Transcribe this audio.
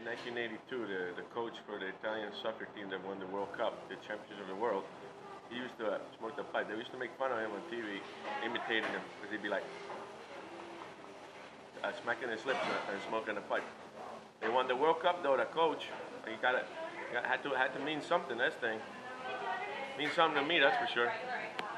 in 1982, the coach for the Italian soccer team that won the World Cup, the champions of the world, he used to smoke the pipe. They used to make fun of him on TV, imitating him, because he'd be like smacking his lips and smoking a pipe. They won the World Cup though. The coach, he had to mean something. This thing means something to me, that's for sure.